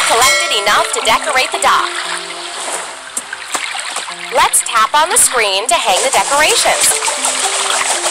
We've collected enough to decorate the dock. Let's tap on the screen to hang the decorations.